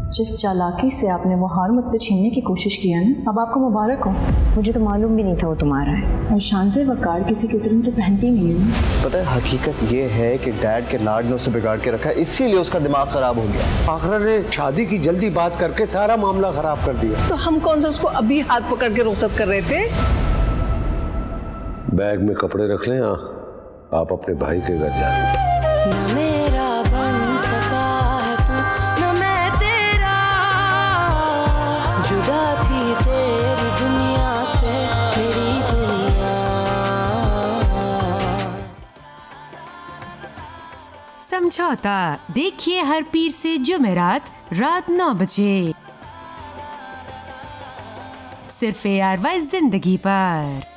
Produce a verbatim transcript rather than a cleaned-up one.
जिस चालाकी से आपने वो हार मुझसे छीनने की कोशिश की है ना, अब आपको मुबारक हो। मुझे तो मालूम भी नहीं था वो तुम्हारा है। और शान से वकार किसी की उतरन तो पहनती नहीं है। पता है हकीकत ये है कि डैड के लाड ने उसे बिगाड़ के रखा है, इसीलिए उसका दिमाग खराब हो गया। आखरा ने शादी की जल्दी बात करके सारा मामला खराब कर दिया। तो हम कौन सा उसको अभी हाथ पकड़ के रुखसत कर रहे थे। बैग में कपड़े रख लें, आप अपने भाई के घर जाएं। न मेरा बन सका है तू, न मैं तेरा, जुदा थी तेरी दुनिया से मेरी दुनिया। समझौता देखिए हर पीर से जुमेरात रात नौ बजे सिर्फ ए आर वाई जिंदगी पर।